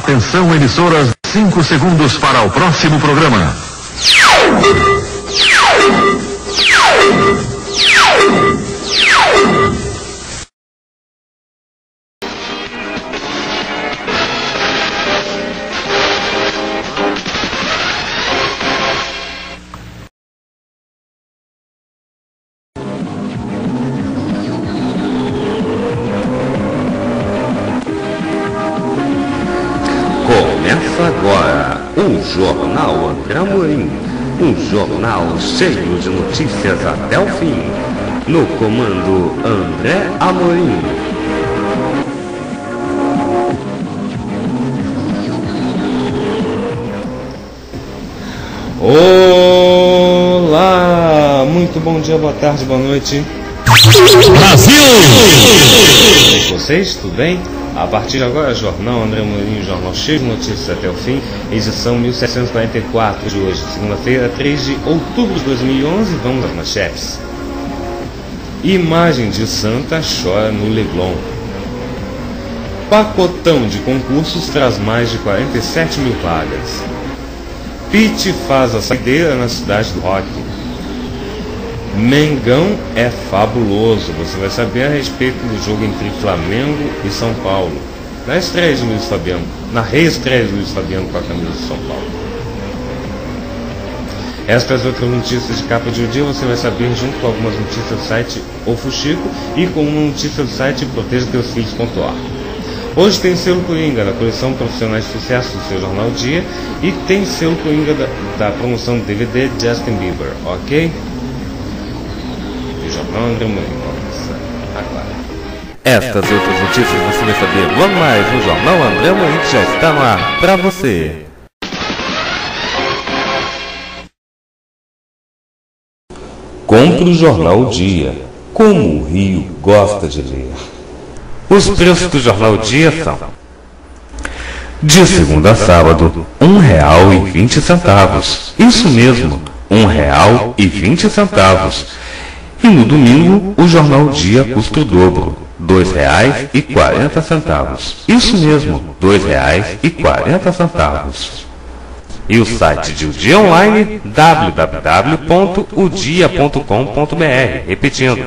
Atenção, emissoras, 5 segundos para o próximo programa. Começa agora o Jornal André Amorim, um jornal cheio de notícias até o fim. No comando André Amorim. Olá, muito bom dia, boa tarde, boa noite. Brasil! Com vocês, tudo bem? A partir de agora, Jornal André Amorim, jornal cheio de notícias até o fim, edição 1744 de hoje, segunda-feira, 3 de outubro de 2011, vamos às manchetes. Imagem de Santa chora no Leblon. Pacotão de concursos traz mais de 47 mil vagas. Pitt faz a saideira na cidade do rock. Mengão é fabuloso, você vai saber a respeito do jogo entre Flamengo e São Paulo. Na estreia de Luiz Fabiano, na reestreia de Luiz Fabiano com a camisa de São Paulo. Estas outras notícias de capa de dia você vai saber junto com algumas notícias do site O Fuxico e com uma notícia do site protejateusfilhos.org. Hoje tem selo Coringa da coleção Profissionais de Sucesso do seu Jornal Dia e tem selo Coringa da promoção do DVD Justin Bieber, ok? Jornal André Amorim, agora. Estas e outras notícias você vai saber logo mais no Jornal André Amorim, que já está no ar para você. Compre o Jornal Dia, como o Rio gosta de ler. Os preços do Jornal Dia são: de segunda a sábado, R$1,20. Isso mesmo, R$1,20. E no domingo, o Jornal Dia custa o dobro, R$2,40. Isso mesmo, R$2,40. E o site de O Dia Online, www.odia.com.br. Repetindo,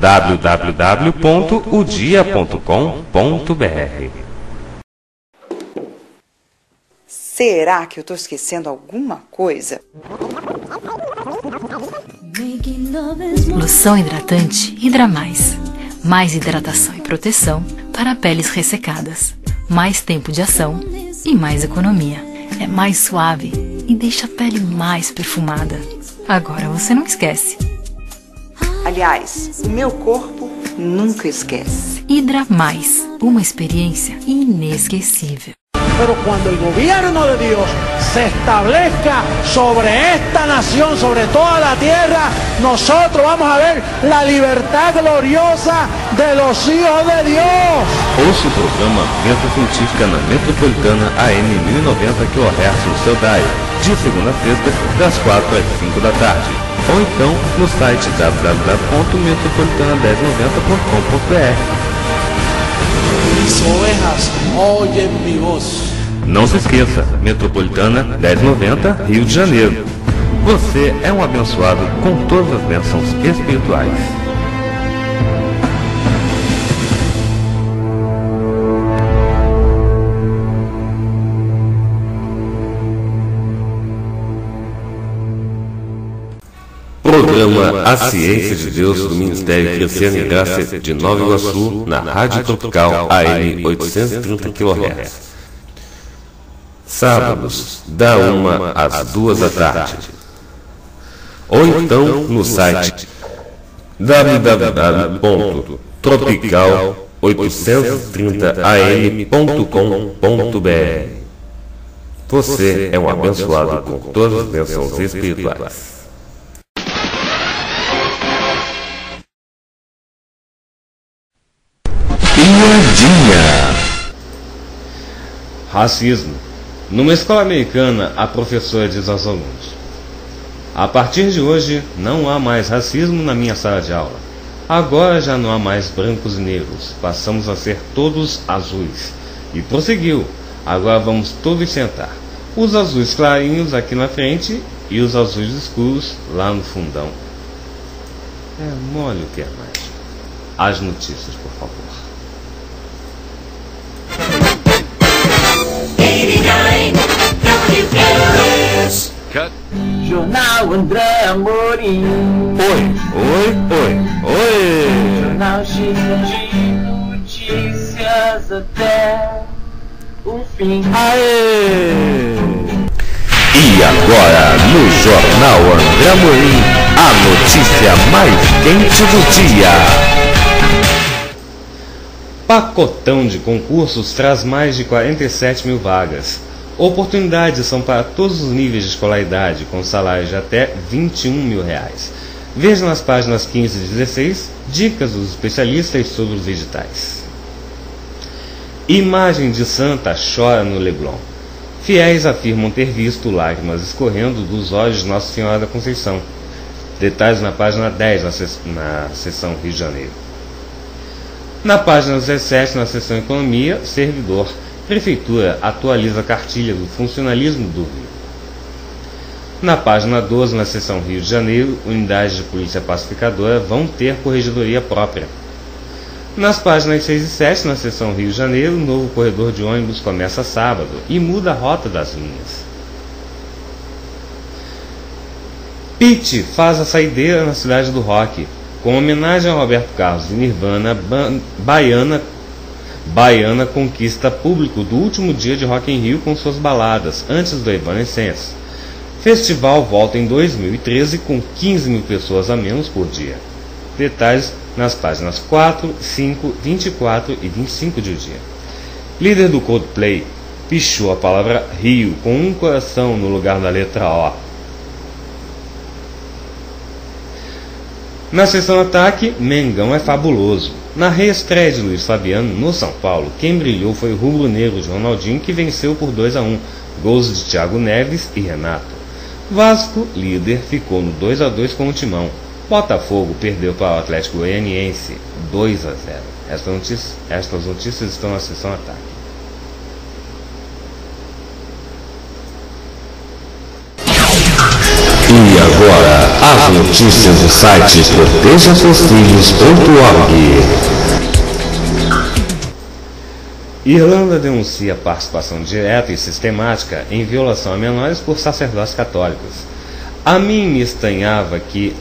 www.odia.com.br. Será que eu estou esquecendo alguma coisa? Loção hidratante Hidra Mais. Mais hidratação e proteção para peles ressecadas. Mais tempo de ação e mais economia. É mais suave e deixa a pele mais perfumada. Agora você não esquece. Aliás, o meu corpo nunca esquece. Hidra Mais. Uma experiência inesquecível. Pero cuando el gobierno de Dios se establezca sobre esta nación, sobre toda la tierra, nosotros vamos a ver la libertad gloriosa de los hijos de Dios. Ouça o programa Venta Científica na Metropolitana AM 1090 kHz no seu dial, de segunda a sexta, das 4 às 5 da tarde. Ou então no site www.metropolitana1090.com.br. Mis ovejas oyen mi voz. Não se esqueça, Metropolitana 1090, Rio de Janeiro. Você é um abençoado com todas as bênçãos espirituais. Programa A Ciência de Deus do Ministério Crescendo em Graça de Nova Iguaçu, na Rádio Tropical AM 830 kHz. Sábados, da 1 às 2 da tarde. Ou então no site www.tropical830am.com.br. Você é um abençoado com todas as bênçãos espirituais. Piadinha. Racismo. Numa escola americana, a professora diz aos alunos: a partir de hoje, não há mais racismo na minha sala de aula. Agora já não há mais brancos e negros. Passamos a ser todos azuis. E prosseguiu: Agora vamos todos sentar. Os azuis clarinhos aqui na frente e os azuis escuros lá no fundão. Mole o que é mais. As notícias, por favor. Jornal André Amorim. Oi. Jornal cheio de notícias até o fim. Aê! E agora, no Jornal André Amorim, a notícia mais quente do dia. Pacotão de concursos traz mais de 47 mil vagas. Oportunidades são para todos os níveis de escolaridade, com salários de até R$21 mil. Veja nas páginas 15 e 16 dicas dos especialistas sobre os editais. Imagem de Santa chora no Leblon. Fiéis afirmam ter visto lágrimas escorrendo dos olhos de Nossa Senhora da Conceição. Detalhes na página 10, na seção Rio de Janeiro. Na página 17, na seção Economia, servidor. Prefeitura atualiza a cartilha do funcionalismo do Rio. Na página 12, na seção Rio de Janeiro, unidades de polícia pacificadora vão ter corregedoria própria. Nas páginas 6 e 7, na seção Rio de Janeiro, o novo corredor de ônibus começa sábado e muda a rota das linhas. Pitty faz a saideira na cidade do rock. Com homenagem a Roberto Carlos e Nirvana, Baiana conquista público do último dia de Rock in Rio com suas baladas, antes do Evanescence. Festival volta em 2013 com 15 mil pessoas a menos por dia. Detalhes nas páginas 4, 5, 24 e 25 de O Dia. Líder do Coldplay pichou a palavra Rio com um coração no lugar da letra O. Na seção Ataque, Mengão é fabuloso. Na reestreia de Luiz Fabiano no São Paulo, quem brilhou foi o rubro-negro de Ronaldinho, que venceu por 2-1, gols de Thiago Neves e Renato. Vasco, líder, ficou no 2-2 com o Timão. Botafogo perdeu para o Atlético Goianiense 2-0. Estas notícias estão na seção Ataque. E agora, as notícias do site protejaseusfilhos.org. Irlanda denuncia participação direta e sistemática em violação a menores por sacerdotes católicos. A mim me estranhava que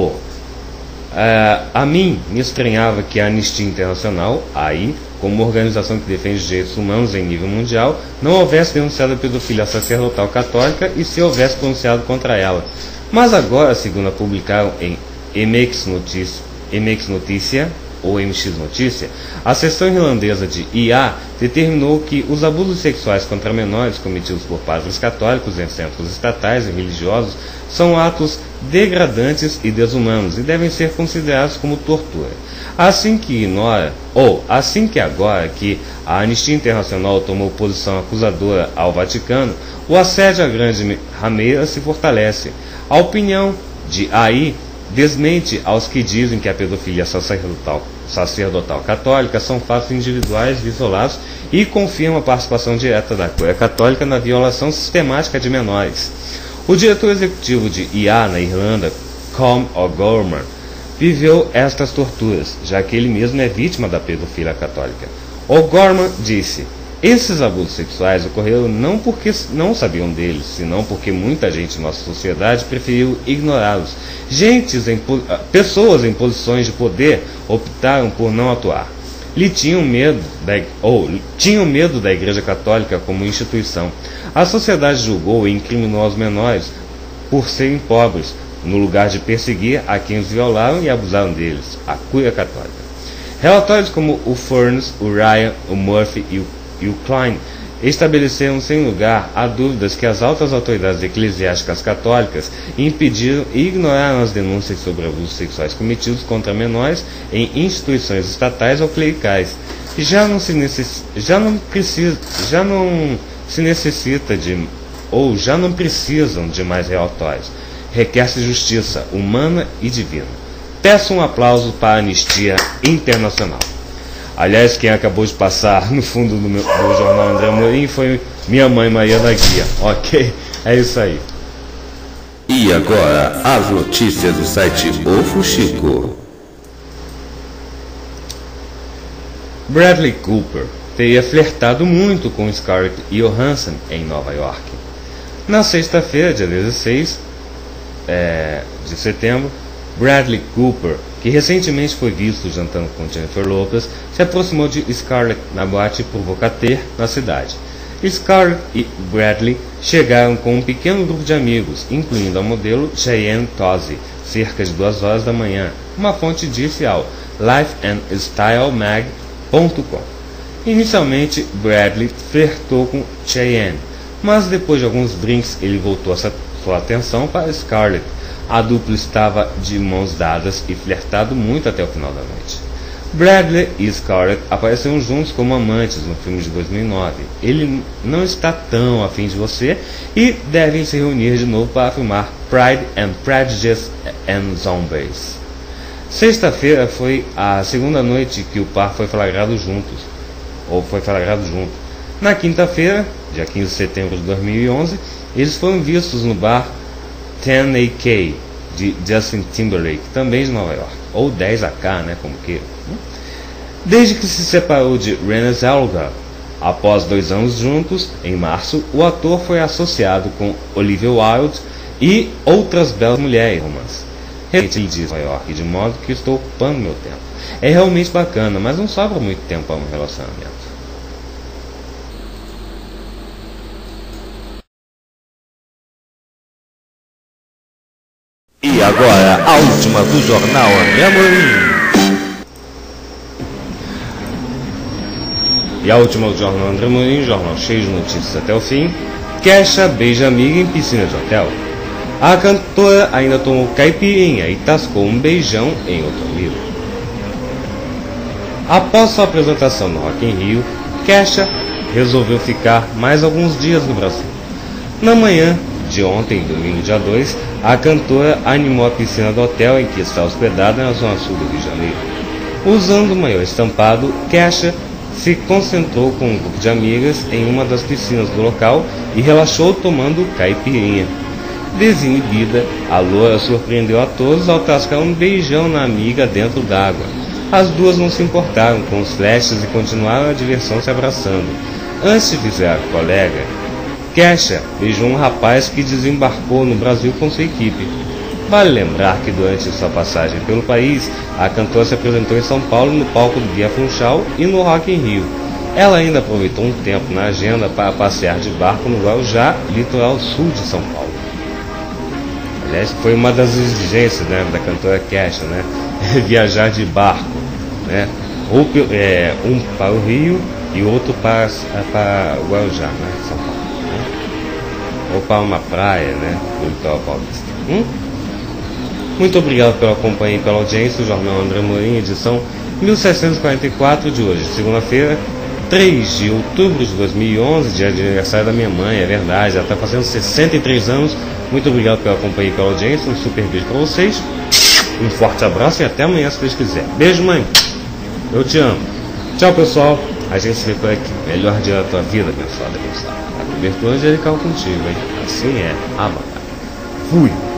a Anistia Internacional, AI, como organização que defende os direitos humanos em nível mundial, não houvesse denunciado a pedofilia sacerdotal católica e se houvesse pronunciado contra ela. Mas agora, segundo publicaram em MX Notícia, ou MX Notícia, a seção irlandesa de IA determinou que os abusos sexuais contra menores cometidos por padres católicos em centros estatais e religiosos são atos degradantes e desumanos e devem ser considerados como tortura. Assim que agora que a Anistia Internacional tomou posição acusadora ao Vaticano, o assédio à grande rameira se fortalece. A opinião de AI desmente aos que dizem que a pedofilia sacerdotal católica são fatos individuais isolados e confirma a participação direta da Coreia Católica na violação sistemática de menores. O diretor executivo de IA na Irlanda, Colm O'Gorman, viveu estas torturas, já que ele mesmo é vítima da pedofilia católica. O'Gorman disse: esses abusos sexuais ocorreram não porque não sabiam deles, senão porque muita gente em nossa sociedade preferiu ignorá-los. Pessoas em posições de poder optaram por não atuar. Tinham medo da Igreja Católica como instituição. A sociedade julgou e incriminou os menores por serem pobres, no lugar de perseguir a quem os violaram e abusaram deles, a Cúria Católica. Relatórios como o Furness, o Ryan, o Murphy e o Klein estabeleceram sem lugar a dúvidas que as altas autoridades eclesiásticas católicas impediram e ignoraram as denúncias sobre abusos sexuais cometidos contra menores em instituições estatais ou clericais. Já não precisam de mais relatórios. Requer-se justiça humana e divina. Peço um aplauso para a Anistia Internacional. Aliás, quem acabou de passar no fundo do jornal André Amorim foi minha mãe Mariana Guia. Ok? É isso aí. E agora, as notícias do site O Fuxico. Bradley Cooper teria flertado muito com Scarlett Johansson em Nova York. Na sexta-feira, dia 16 de setembro, Bradley Cooper, que recentemente foi visto jantando com Jennifer Lopez, se aproximou de Scarlett na boate Provocateur, na cidade. Scarlett e Bradley chegaram com um pequeno grupo de amigos, incluindo a modelo Cheyenne Tozzi, cerca de 2 horas da manhã, uma fonte disse ao lifeandstylemag.com. Inicialmente, Bradley flertou com Cheyenne, mas depois de alguns drinks ele voltou sua atenção para Scarlett. A dupla estava de mãos dadas e flertado muito até o final da noite. Bradley e Scarlett apareceram juntos como amantes no filme de 2009. Ele não está tão afim de você e devem se reunir de novo para filmar Pride and Prejudice and Zombies. Sexta-feira foi a segunda noite que o par foi flagrado junto. Na quinta-feira, dia 15 de setembro de 2011, eles foram vistos no bar 10AK de Justin Timberlake, também de Nova York, ou 10AK, né, como que. Desde que se separou de Renée Zellweger, após 2 anos juntos, em março, o ator foi associado com Olivia Wilde e outras belas mulheres romance. Realmente ele diz Nova York, de modo que estou ocupando meu tempo. É realmente bacana, mas não sobra muito tempo para um relacionamento. E agora, a última do jornal André Amorim. E a última do jornal André Amorim, jornal cheio de notícias até o fim. Kesha beija amiga em piscina de hotel. A cantora ainda tomou caipirinha e tascou um beijão em outro amigo. Após sua apresentação no Rock in Rio, Kesha resolveu ficar mais alguns dias no Brasil. Na manhã de ontem, domingo dia 2, a cantora animou a piscina do hotel em que está hospedada na zona sul do Rio de Janeiro. Usando o maiô estampado, Kesha se concentrou com um grupo de amigas em uma das piscinas do local e relaxou tomando caipirinha. Desinibida, a loura surpreendeu a todos ao tascar um beijão na amiga dentro d'água. As duas não se importaram com os flashes e continuaram a diversão se abraçando. Antes de visitar a colega, Kesha beijou um rapaz que desembarcou no Brasil com sua equipe. Vale lembrar que durante sua passagem pelo país, a cantora se apresentou em São Paulo no palco do Guia Funchal e no Rock in Rio. Ela ainda aproveitou um tempo na agenda para passear de barco no Guarujá, litoral sul de São Paulo. Aliás, foi uma das exigências, né, da cantora Kesha, né, viajar de barco, né, ou um para o Rio e outro para o Guarujá, né, São Paulo, né, ou para uma praia, né, do litoral paulista. Muito obrigado pela companhia e pela audiência. O Jornal André Amorim, edição 1744 de hoje, segunda-feira, 3 de outubro de 2011, dia de aniversário da minha mãe, é verdade, ela está fazendo 63 anos. Muito obrigado pela companhia e pela audiência, um super beijo para vocês, um forte abraço e até amanhã se Deus quiser. Beijo, mãe, eu te amo. Tchau, pessoal, a gente se vê por aqui. Melhor dia da tua vida, abençoado, abençoado. A cobertura angelical contigo, hein? Assim é, Abacá. Fui.